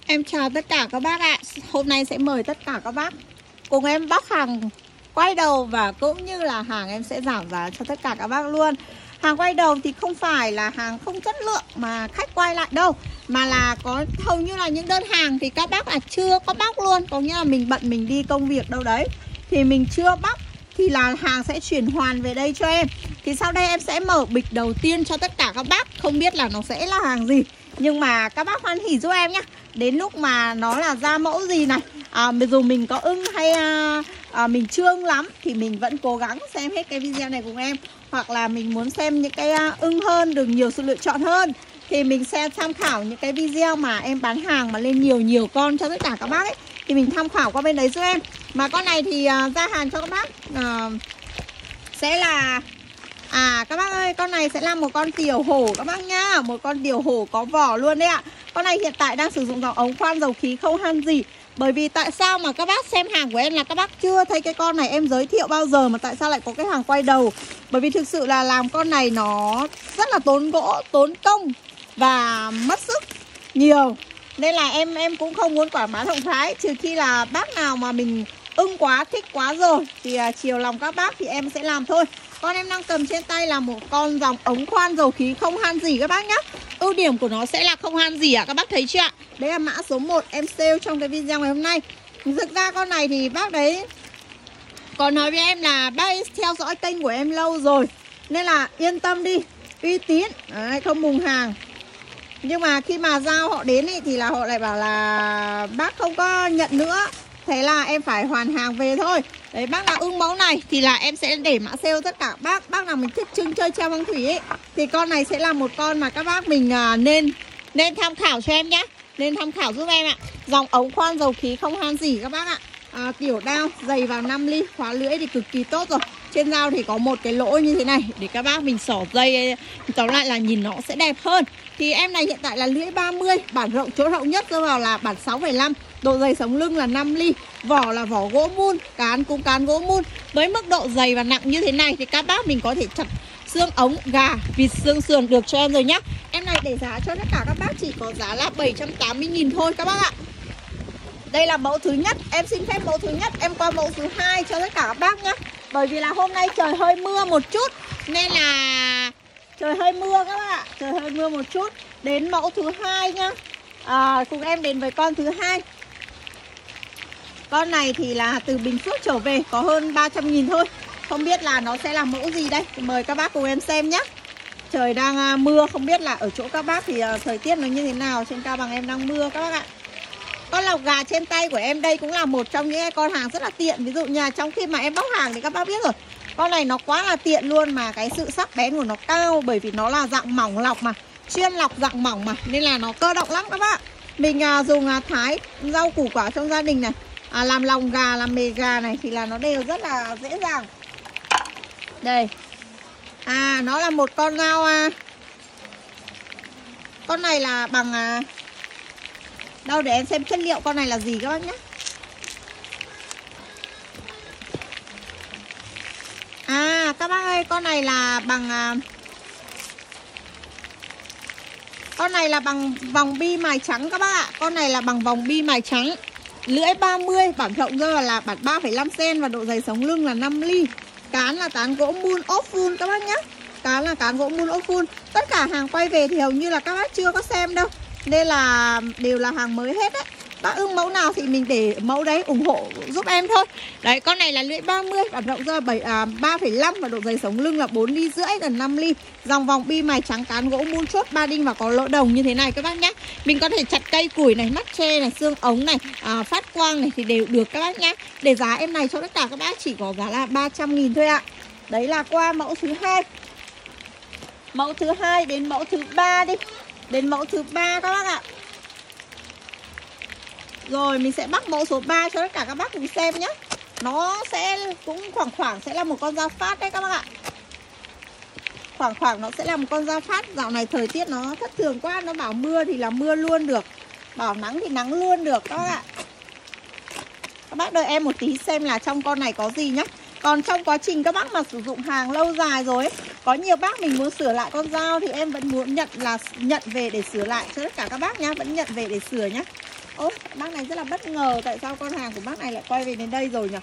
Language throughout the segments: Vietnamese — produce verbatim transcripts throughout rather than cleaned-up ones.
Em chào tất cả các bác ạ. Hôm nay sẽ mời tất cả các bác cùng em bóc hàng quay đầu và cũng như là hàng em sẽ giảm giá cho tất cả các bác luôn. Hàng quay đầu thì không phải là hàng không chất lượng mà khách quay lại đâu, mà là có hầu như là những đơn hàng thì các bác là chưa có bóc luôn. Có nghĩa là mình bận mình đi công việc đâu đấy thì mình chưa bóc, thì là hàng sẽ chuyển hoàn về đây cho em. Thì sau đây em sẽ mở bịch đầu tiên cho tất cả các bác. Không biết là nó sẽ là hàng gì, nhưng mà các bác hoan hỉ giúp em nhé. Đến lúc mà nó là ra mẫu gì này, à, dù mình có ưng hay à, à, mình chưa ưng lắm thì mình vẫn cố gắng xem hết cái video này cùng em. Hoặc là mình muốn xem những cái à, ưng hơn, được nhiều sự lựa chọn hơn, thì mình sẽ tham khảo những cái video mà em bán hàng mà lên nhiều nhiều con cho tất cả các bác ấy, thì mình tham khảo qua bên đấy giúp em. Mà con này thì à, ra hàng cho các bác à, sẽ là À các bác ơi, con này sẽ là một con tiểu hổ các bác nhá. Một con tiểu hổ có vỏ luôn đấy ạ. Con này hiện tại đang sử dụng dòng ống khoan dầu khí không han gì. Bởi vì tại sao mà các bác xem hàng của em là các bác chưa thấy cái con này em giới thiệu bao giờ, mà tại sao lại có cái hàng quay đầu? Bởi vì thực sự là làm con này nó rất là tốn gỗ, tốn công và mất sức nhiều. Nên là em em cũng không muốn quảng bá rộng rãi, trừ khi là bác nào mà mình ưng quá, thích quá rồi thì uh, chiều lòng các bác thì em sẽ làm thôi. Con em đang cầm trên tay là một con dòng ống khoan dầu khí không han gì các bác nhá. Ưu điểm của nó sẽ là không han gì ạ, à? Các bác thấy chưa ạ? Đấy là mã số một em sale trong cái video ngày hôm nay. Thực ra con này thì bác đấy còn nói với em là bác ấy theo dõi kênh của em lâu rồi, nên là yên tâm đi, uy tín, đấy, không mùng hàng. Nhưng mà khi mà giao họ đến ý, thì là họ lại bảo là bác không có nhận nữa, thế là em phải hoàn hàng về thôi. Đấy, bác nào ưng mẫu này thì là em sẽ để mã sale tất cả bác. Bác nào mình thích trưng chơi treo băng thủy ấy, thì con này sẽ là một con mà các bác mình à, nên nên tham khảo cho em nhé. Nên tham khảo giúp em ạ. Dòng ống khoan dầu khí không han gì các bác ạ. à, Kiểu đao dày vào năm ly, khóa lưỡi thì cực kỳ tốt rồi. Trên dao thì có một cái lỗ như thế này để các bác mình xỏ dây, tóm lại là nhìn nó sẽ đẹp hơn. Thì em này hiện tại là lưỡi ba mươi, bản rộng chỗ rộng nhất rơi vào là bản sáu phẩy năm. Độ dày sống lưng là năm ly. Vỏ là vỏ gỗ mun, cán cũng cán gỗ mun. Với mức độ dày và nặng như thế này thì các bác mình có thể chặt xương ống, gà, vịt, xương sườn được cho em rồi nhá. Em này để giá cho tất cả các bác chỉ có giá là bảy trăm tám mươi nghìn thôi các bác ạ. Đây là mẫu thứ nhất, em xin phép mẫu thứ nhất, em qua mẫu thứ hai cho tất cả các bác nhá. Bởi vì là hôm nay trời hơi mưa một chút, nên là trời hơi mưa các bác ạ, trời hơi mưa một chút. Đến mẫu thứ hai nhá. À, cùng em đến với con thứ hai. Con này thì là từ Bình Phước trở về, có hơn ba trăm nghìn thôi. Không biết là nó sẽ là mẫu gì đây, mời các bác cùng em xem nhé. Trời đang uh, mưa, không biết là ở chỗ các bác thì uh, thời tiết nó như thế nào. Trên Cao Bằng em đang mưa các bác ạ. Con lọc gà trên tay của em đây cũng là một trong những con hàng rất là tiện. Ví dụ như là trong khi mà em bóc hàng thì các bác biết rồi, con này nó quá là tiện luôn, mà cái sự sắc bén của nó cao. Bởi vì nó là dạng mỏng lọc mà, chuyên lọc dạng mỏng mà, nên là nó cơ động lắm các bác. Mình uh, dùng uh, thái rau củ quả trong gia đình này, à, làm lòng gà, làm mề gà này thì là nó đều rất là dễ dàng. Đây. À, nó là một con dao à. Con này là bằng à, đâu để em xem chất liệu con này là gì các bác nhé. À các bác ơi, con này là bằng à, con này là bằng vòng bi mài trắng các bác ạ. Con này là bằng vòng bi mài trắng. Lưỡi ba mươi, bản rộng rơi là bản ba phẩy năm xen-ti-mét và độ dày sống lưng là năm ly. Cán là cán gỗ mun ốp full các bác nhé. Cán là cán gỗ mun ốp full. Tất cả hàng quay về thì hầu như là các bác chưa có xem đâu, nên là đều là hàng mới hết đấy. Bác ưng mẫu nào thì mình để mẫu đấy ủng hộ giúp em thôi. Đấy, con này là lưỡi ba mươi, bản rộng ra ba phẩy năm và độ dày sống lưng là bốn ly rưỡi, gần năm ly. Dòng vòng bi mài trắng, cán gỗ mun chốt ba đinh và có lỗ đồng như thế này các bác nhé. Mình có thể chặt cây củi này, mắt tre này, xương ống này, à, phát quang này thì đều được các bác nhé. Để giá em này cho tất cả các bác chỉ có giá là ba trăm nghìn thôi ạ. Đấy là qua mẫu thứ hai. Mẫu thứ hai đến mẫu thứ ba đi. Đến mẫu thứ ba các bác ạ. Rồi mình sẽ bắt mẫu số ba cho tất cả các bác cùng xem nhé. Nó sẽ cũng khoảng khoảng sẽ là một con dao phát đấy các bác ạ. Khoảng khoảng nó sẽ là một con dao phát. Dạo này thời tiết nó thất thường quá, nó bảo mưa thì là mưa luôn được, bảo nắng thì nắng luôn được các bác ạ. Các bác đợi em một tí xem là trong con này có gì nhé. Còn trong quá trình các bác mà sử dụng hàng lâu dài rồi ấy, có nhiều bác mình muốn sửa lại con dao thì em vẫn muốn nhận là nhận về để sửa lại cho tất cả các bác nhá, vẫn nhận về để sửa nhá. Ôi, bác này rất là bất ngờ. Tại sao con hàng của bác này lại quay về đến đây rồi nhỉ?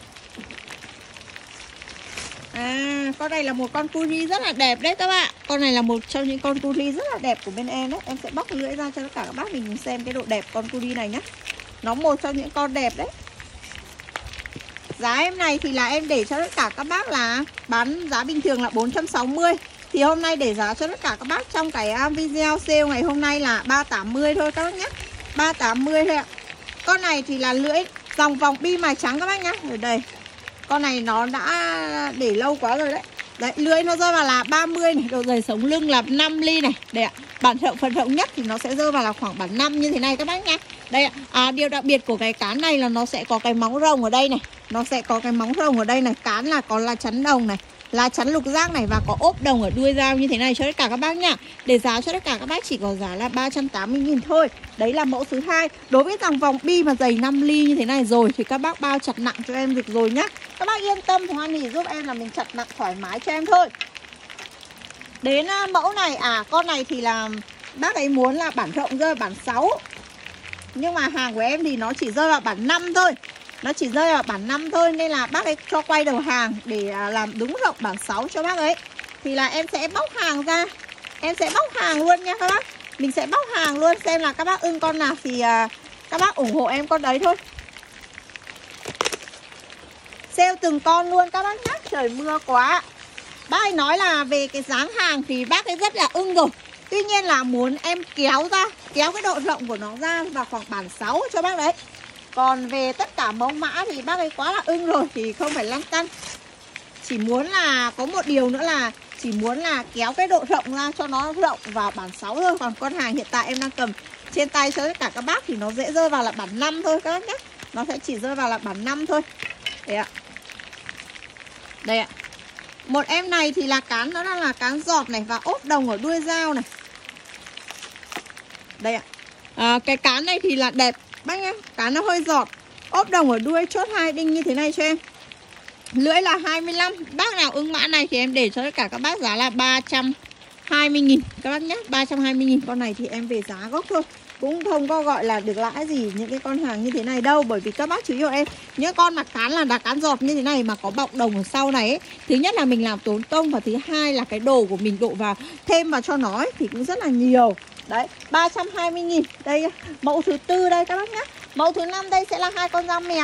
À, con này là một con curi rất là đẹp đấy các bạn. Con này là một trong những con curi rất là đẹp của bên em đấy. Em sẽ bóc lưỡi ra cho tất cả các bác mình xem cái độ đẹp con curi này nhá. Nó một trong những con đẹp đấy. Giá em này thì là em để cho tất cả các bác là bán giá bình thường là bốn trăm sáu mươi. Thì hôm nay để giá cho tất cả các bác trong cái video sale ngày hôm nay là ba trăm tám mươi thôi các bác nhé. ba trăm tám mươi thôi ạ. Con này thì là lưỡi dòng vòng bi mài trắng các bác nhá. Ở đây. Con này nó đã để lâu quá rồi đấy. Đấy, lưỡi nó rơi vào là ba mươi này, độ dày sống lưng là năm ly này. Đây ạ. Bản rộng phần rộng nhất thì nó sẽ rơi vào là khoảng bản năm như thế này các bác nhá. Đây ạ. À, điều đặc biệt của cái cán này là nó sẽ có cái móng rồng ở đây này. Nó sẽ có cái móng rồng ở đây này. Cán là có là chắn đồng này, là chắn lục giác này, và có ốp đồng ở đuôi dao như thế này cho tất cả các bác nhá. Để giá cho tất cả các bác chỉ có giá là ba trăm tám mươi nghìn thôi. Đấy là mẫu thứ hai. Đối với dòng vòng bi mà dày năm ly như thế này rồi thì các bác bao chặt nặng cho em được rồi nhá. Các bác yên tâm hoan hỉ giúp em là mình chặt nặng thoải mái cho em thôi. Đến mẫu này, à con này thì là bác ấy muốn là bản rộng rơi bản sáu. Nhưng mà hàng của em thì nó chỉ rơi vào bản năm thôi. Nó chỉ rơi vào bản năm thôi. Nên là bác ấy cho quay đầu hàng để làm đúng rộng bản sáu cho bác ấy. Thì là em sẽ bóc hàng ra. Em sẽ bóc hàng luôn nha các bác. Mình sẽ bóc hàng luôn xem là các bác ưng con nào thì các bác ủng hộ em con đấy thôi. Sale từng con luôn các bác nhé. Trời mưa quá. Bác ấy nói là về cái dáng hàng thì bác ấy rất là ưng rồi. Tuy nhiên là muốn em kéo ra, kéo cái độ rộng của nó ra vào khoảng bản sáu cho bác đấy. Còn về tất cả mẫu mã thì bác ấy quá là ưng rồi thì không phải lăn tăn. Chỉ muốn là có một điều nữa là chỉ muốn là kéo cái độ rộng ra cho nó rộng vào bản sáu thôi. Còn con hàng hiện tại em đang cầm trên tay cho tất cả các bác thì nó dễ rơi vào là bản năm thôi các bác nhé. Nó sẽ chỉ rơi vào là bản năm thôi. Đây ạ. Đây ạ. Một em này thì là cán nó đang là cán giọt này và ốp đồng ở đuôi dao này. Đây ạ. À, cái cán này thì là đẹp bác nhé. Cán nó hơi giọt, ốp đồng ở đuôi, chốt hai đinh như thế này cho em. Lưỡi là hai mươi lăm. Bác nào ưng mã này thì em để cho tất cả các bác giá là ba trăm hai mươi nghìn các bác nhé. ba trăm hai mươi nghìn. Con này thì em về giá gốc thôi, cũng không có gọi là được lãi gì những cái con hàng như thế này đâu. Bởi vì các bác chú ý cho em, những con mà cán là đã cán giọt như thế này mà có bọc đồng ở sau này ấy, thứ nhất là mình làm tốn công, và thứ hai là cái đồ của mình độ vào thêm vào cho nó ấy, thì cũng rất là nhiều. Đấy, ba trăm hai mươi nghìn. Đây mẫu thứ tư đây các bác nhé. Mẫu thứ năm đây sẽ là hai con dao mèo.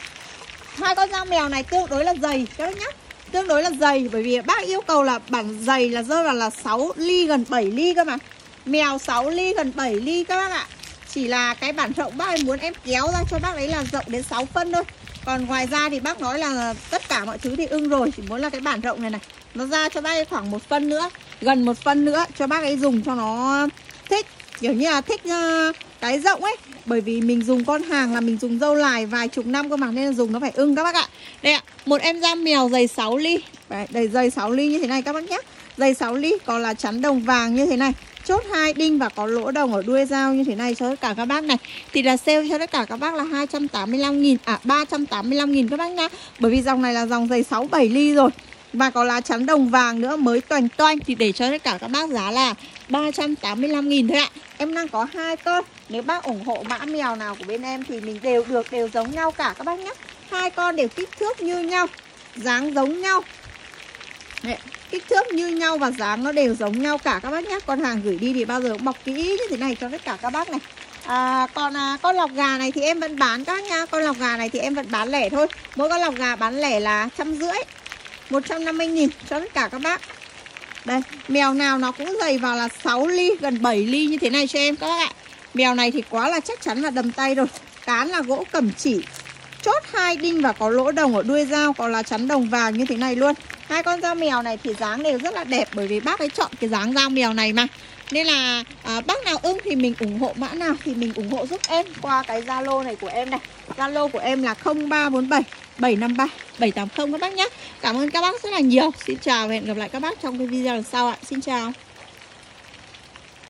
Hai con dao mèo này tương đối là dày các bác nhé. Tương đối là dày, bởi vì bác yêu cầu là bản dày là rơi vào là sáu ly gần bảy ly cơ mà. Mèo sáu ly gần bảy ly các bác ạ. Chỉ là cái bản rộng bác ấy muốn em kéo ra cho bác ấy là rộng đến sáu phân thôi. Còn ngoài ra thì bác nói là tất cả mọi thứ thì ưng rồi. Chỉ muốn là cái bản rộng này này nó ra cho bác ấy khoảng một phân nữa, gần một phân nữa cho bác ấy dùng cho nó thích. Kiểu như là thích uh, cái rộng ấy. Bởi vì mình dùng con hàng là mình dùng dâu lài vài chục năm cơ mà, nên là dùng nó phải ưng các bác ạ. Đây ạ, một em dao mèo dày sáu ly. Đấy, đầy dày sáu ly như thế này các bác nhé. Dày sáu ly, còn là chắn đồng vàng như thế này, chốt hai đinh và có lỗ đồng ở đuôi dao như thế này cho tất cả các bác này. Thì là sale cho tất cả các bác là hai trăm tám mươi lăm nghìn. À ba trăm tám mươi lăm nghìn các bác nhá. Bởi vì dòng này là dòng dày sáu bảy ly rồi, và có lá chắn đồng vàng nữa mới toành toanh. Thì để cho tất cả các bác giá là ba trăm tám mươi lăm nghìn thôi ạ. Em đang có hai con. Nếu bác ủng hộ mã mèo nào của bên em thì mình đều được, đều giống nhau cả các bác nhé. Hai con đều kích thước như nhau, dáng giống nhau. Đấy, kích thước như nhau và dáng nó đều giống nhau cả các bác nhé. Con hàng gửi đi thì bao giờ cũng bọc kỹ như thế này cho tất cả các bác này. À, còn à, con lọc gà này thì em vẫn bán các nha. Con lọc gà này thì em vẫn bán lẻ thôi. Mỗi con lọc gà bán lẻ là trăm rưỡi, một trăm năm mươi nghìn cho tất cả các bác. Đây, mèo nào nó cũng dày vào là sáu ly, gần bảy ly như thế này cho em các bác ạ. Mèo này thì quá là chắc chắn là đầm tay rồi. Cán là gỗ cẩm chỉ, chốt hai đinh và có lỗ đồng ở đuôi dao, còn là chắn đồng vàng như thế này luôn. Hai con dao mèo này thì dáng đều rất là đẹp, bởi vì bác ấy chọn cái dáng dao mèo này mà. Nên là à, bác nào ưng thì mình ủng hộ mã nào thì mình ủng hộ giúp em qua cái Zalo này của em này. Zalo của em là không ba bốn bảy bảy năm ba bảy tám không các bác nhé. Cảm ơn các bác rất là nhiều. Xin chào và hẹn gặp lại các bác trong cái video lần sau ạ. Xin chào.